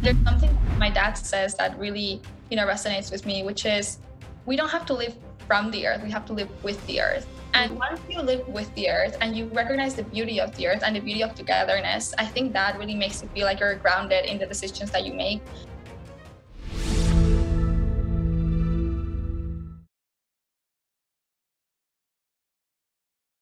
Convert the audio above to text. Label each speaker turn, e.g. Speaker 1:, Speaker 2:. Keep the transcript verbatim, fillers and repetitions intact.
Speaker 1: There's something my dad says that really, you know, resonates with me, which is we don't have to live from the earth, we have to live with the earth. And once you live with the earth and you recognize the beauty of the earth and the beauty of togetherness, I think that really makes you feel like you're grounded in the decisions that you make.